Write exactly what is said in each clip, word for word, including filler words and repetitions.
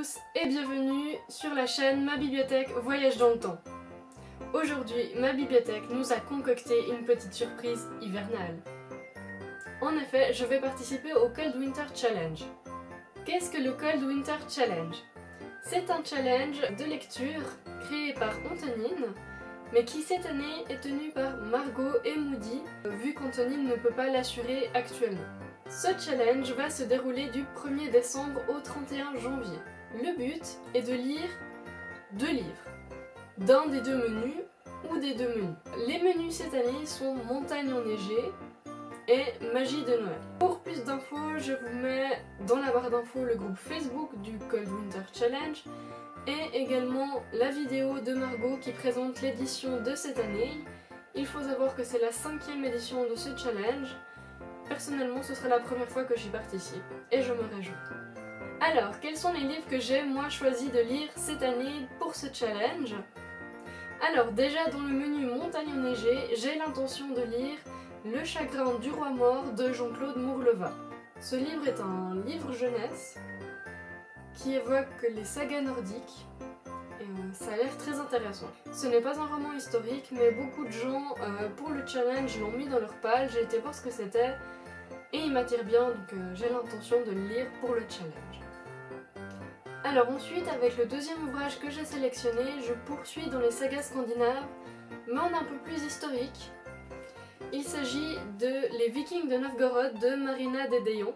tous et bienvenue sur la chaîne Ma Bibliothèque Voyage dans le temps. Aujourd'hui, Ma Bibliothèque nous a concocté une petite surprise hivernale. En effet, je vais participer au Cold Winter Challenge. Qu'est-ce que le Cold Winter Challenge? C'est un challenge de lecture créé par Antonine, mais qui cette année est tenu par Margot et Moody, vu qu'Antonine ne peut pas l'assurer actuellement. Ce challenge va se dérouler du premier décembre au trente et un janvier. Le but est de lire deux livres, d'un des deux menus ou des deux menus. Les menus cette année sont Montagne enneigée et Magie de Noël. Pour plus d'infos, je vous mets dans la barre d'infos le groupe Facebook du Cold Winter Challenge et également la vidéo de Margot qui présente l'édition de cette année. Il faut savoir que c'est la cinquième édition de ce challenge. Personnellement, ce sera la première fois que j'y participe et je me réjouis. Alors, quels sont les livres que j'ai moi choisi de lire cette année pour ce challenge? Alors déjà dans le menu Montagne enneigée, j'ai l'intention de lire Le chagrin du roi mort de Jean-Claude Mourleva. Ce livre est un livre jeunesse qui évoque les sagas nordiques et euh, ça a l'air très intéressant. Ce n'est pas un roman historique mais beaucoup de gens euh, pour le challenge l'ont mis dans leur page, j'ai été voir ce que c'était et il m'attire bien donc euh, j'ai l'intention de le lire pour le challenge. Alors ensuite, avec le deuxième ouvrage que j'ai sélectionné, je poursuis dans les sagas scandinaves, mais en un peu plus historique. Il s'agit de Les Vikings de Novgorod de Marina Dédéon.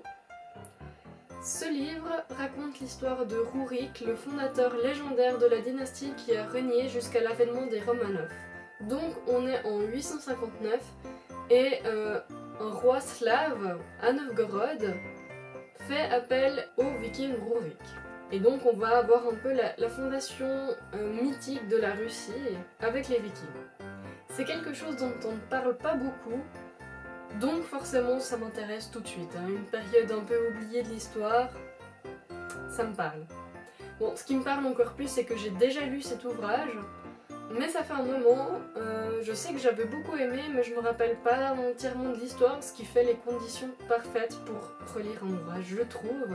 Ce livre raconte l'histoire de Rurik, le fondateur légendaire de la dynastie qui a régné jusqu'à l'avènement des Romanov. Donc on est en huit cent cinquante-neuf et euh, un roi slave à Novgorod fait appel au viking Rurik. Et donc on va avoir un peu la, la fondation euh, mythique de la Russie avec les Vikings. C'est quelque chose dont on ne parle pas beaucoup, donc forcément ça m'intéresse tout de suite. Hein. Une période un peu oubliée de l'histoire, ça me parle. Bon, ce qui me parle encore plus, c'est que j'ai déjà lu cet ouvrage, mais ça fait un moment. Euh, je sais que j'avais beaucoup aimé, mais je me rappelle pas entièrement de l'histoire, ce qui fait les conditions parfaites pour relire un ouvrage, je trouve.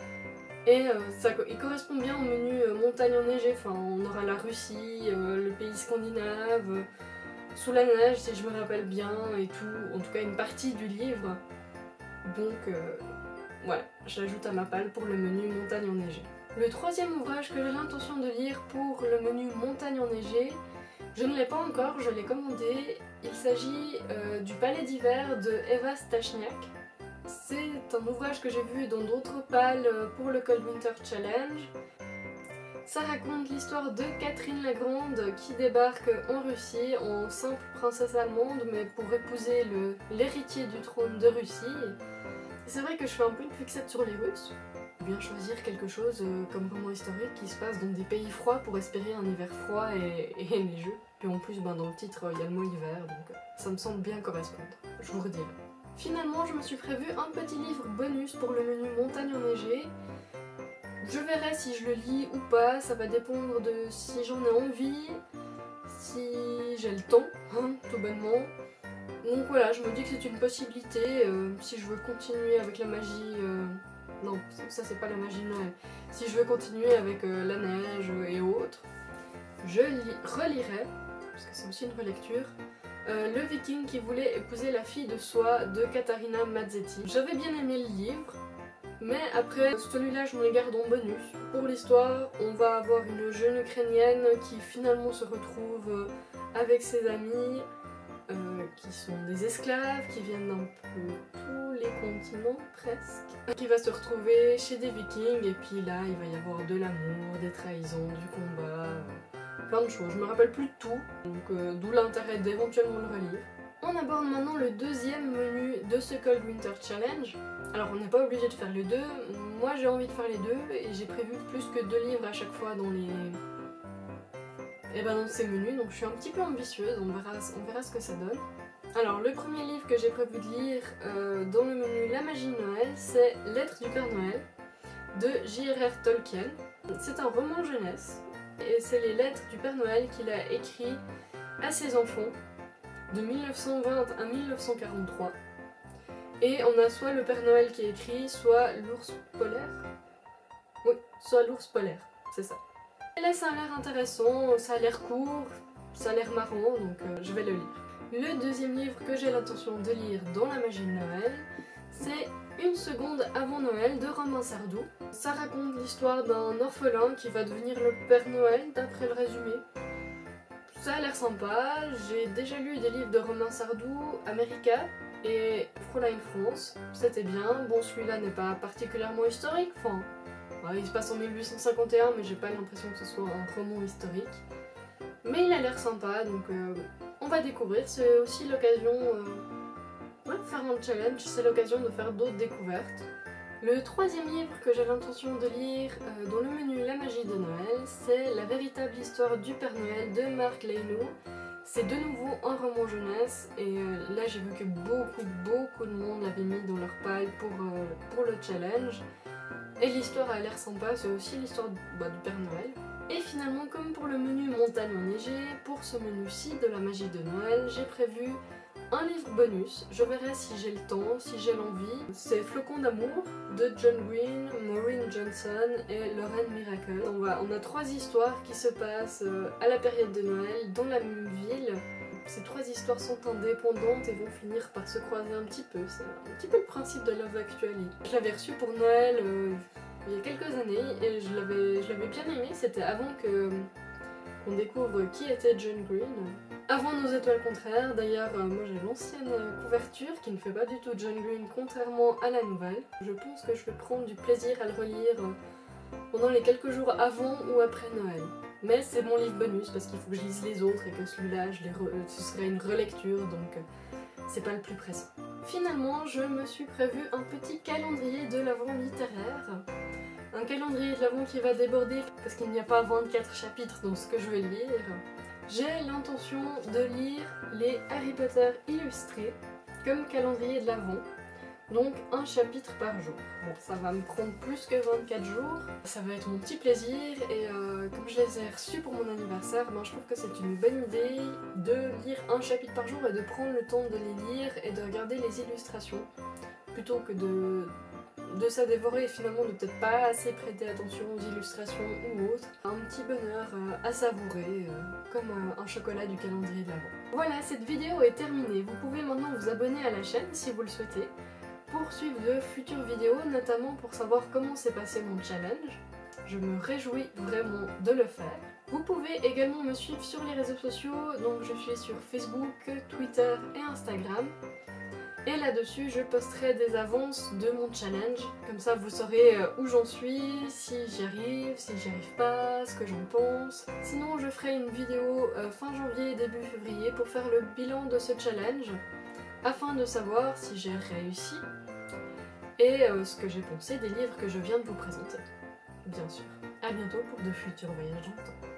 Et euh, ça, il correspond bien au menu euh, Montagne enneigée, enfin on aura la Russie, euh, le pays scandinave, euh, sous la neige si je me rappelle bien et tout, en tout cas une partie du livre. Donc euh, voilà, j'ajoute à ma palle pour le menu Montagne enneigée. Le troisième ouvrage que j'ai l'intention de lire pour le menu Montagne enneigée, je ne l'ai pas encore, je l'ai commandé. Il s'agit euh, du Palais d'hiver de Eva Stachniak. C'est un ouvrage que j'ai vu dans d'autres pales pour le Cold Winter Challenge. Ça raconte l'histoire de Catherine la Grande qui débarque en Russie en simple princesse allemande mais pour épouser l'héritier du trône de Russie. C'est vrai que je fais un peu une fixette sur les Russes. Bien choisir quelque chose comme roman historique qui se passe dans des pays froids pour espérer un hiver froid et, et neigeux. Puis en plus ben, dans le titre il y a le mot hiver donc ça me semble bien correspondre, je vous redirai. Finalement, je me suis prévu un petit livre bonus pour le menu Montagne enneigée. Je verrai si je le lis ou pas, ça va dépendre de si j'en ai envie, si j'ai le temps, hein, tout bonnement. Donc voilà, je me dis que c'est une possibilité, euh, si je veux continuer avec la magie... Euh... Non, ça c'est pas la magie de Noël. Si je veux continuer avec euh, la neige et autres, je relirai, parce que c'est aussi une relecture, Euh, le viking qui voulait épouser la fille de Soie de Katarina Mazzetti. J'avais bien aimé le livre, mais après celui-là je me le garde en bonus. Pour l'histoire, on va avoir une jeune ukrainienne qui finalement se retrouve avec ses amis, euh, qui sont des esclaves, qui viennent d'un peu tous les continents presque, qui va se retrouver chez des vikings et puis là il va y avoir de l'amour, des trahisons, du combat... plein de choses, je me rappelle plus de tout, donc euh, d'où l'intérêt d'éventuellement le relire. On aborde maintenant le deuxième menu de ce Cold Winter Challenge. Alors on n'est pas obligé de faire les deux, moi j'ai envie de faire les deux et j'ai prévu plus que deux livres à chaque fois dans les... Et ben dans ces menus, donc je suis un petit peu ambitieuse, on verra, on verra ce que ça donne. Alors le premier livre que j'ai prévu de lire euh, dans le menu La Magie de Noël, c'est Lettres du Père Noël de J R R Tolkien. C'est un roman jeunesse. Et c'est les lettres du Père Noël qu'il a écrit à ses enfants de mille neuf cent vingt à mille neuf cent quarante-trois. Et on a soit le Père Noël qui est écrit, soit l'ours polaire. Oui, soit l'ours polaire, c'est ça. Et là ça a l'air intéressant, ça a l'air court, ça a l'air marrant, donc euh, je vais le lire. Le deuxième livre que j'ai l'intention de lire dans la magie de Noël, c'est Une seconde avant Noël de Romain Sardou. Ça raconte l'histoire d'un orphelin qui va devenir le Père Noël d'après le résumé. Ça a l'air sympa, j'ai déjà lu des livres de Romain Sardou, America et Fräulein France, c'était bien. Bon, celui-là n'est pas particulièrement historique, enfin, bah, il se passe en mille huit cent cinquante et un, mais j'ai pas l'impression que ce soit un roman historique. Mais il a l'air sympa, donc euh, on va découvrir, c'est aussi l'occasion... Euh, Ouais, faire un challenge, c'est l'occasion de faire d'autres découvertes. Le troisième livre que j'ai l'intention de lire euh, dans le menu La magie de Noël, c'est La véritable histoire du Père Noël de Mark Leyneau. C'est de nouveau un roman jeunesse et euh, là j'ai vu que beaucoup beaucoup de monde l'avait mis dans leur paille pour, euh, pour le challenge. Et l'histoire a l'air sympa, c'est aussi l'histoire bah, du Père Noël. Et finalement, comme pour le menu Montagne enneigée, pour ce menu-ci de la magie de Noël, j'ai prévu un livre bonus. Je verrai si j'ai le temps, si j'ai l'envie. C'est Flocons d'amour de John Green, Maureen Johnson et Lauren Miracle. On, va, on a trois histoires qui se passent à la période de Noël dans la même ville. Ces trois histoires sont indépendantes et vont finir par se croiser un petit peu. C'est un petit peu le principe de Love Actually. Je l'avais reçu pour Noël euh, il y a quelques années et je l'avais bien aimé. C'était avant que qu'on découvre qui était John Green. Avant Nos étoiles contraires, d'ailleurs euh, moi j'ai l'ancienne couverture qui ne fait pas du tout John Green contrairement à la nouvelle. Je pense que je vais prendre du plaisir à le relire pendant les quelques jours avant ou après Noël. Mais c'est mon livre bonus parce qu'il faut que je lise les autres et que celui-là ce serait une relecture, donc euh, c'est pas le plus pressant. Finalement je me suis prévu un petit calendrier de l'Avent littéraire. Un calendrier de l'Avent qui va déborder parce qu'il n'y a pas vingt-quatre chapitres dans ce que je vais lire. J'ai l'intention de lire les Harry Potter illustrés comme calendrier de l'Avent, donc un chapitre par jour. Bon, ça va me prendre plus que vingt-quatre jours, ça va être mon petit plaisir et euh, comme je les ai reçus pour mon anniversaire, ben, je trouve que c'est une bonne idée de lire un chapitre par jour et de prendre le temps de les lire et de regarder les illustrations plutôt que de... de ça dévorer et finalement de peut-être pas assez prêter attention aux illustrations ou autres. Un petit bonheur euh, à savourer, euh, comme euh, un chocolat du calendrier de l'Avent. Voilà, cette vidéo est terminée. Vous pouvez maintenant vous abonner à la chaîne si vous le souhaitez, pour suivre de futures vidéos, notamment pour savoir comment s'est passé mon challenge. Je me réjouis vraiment de le faire. Vous pouvez également me suivre sur les réseaux sociaux, donc je suis sur Facebook, Twitter et Instagram. Et là-dessus, je posterai des avances de mon challenge. Comme ça, vous saurez où j'en suis, si j'y arrive, si j'y arrive pas, ce que j'en pense. Sinon, je ferai une vidéo euh, fin janvier, début février pour faire le bilan de ce challenge, afin de savoir si j'ai réussi et euh, ce que j'ai pensé des livres que je viens de vous présenter. Bien sûr. À bientôt pour de futurs voyages dans le temps.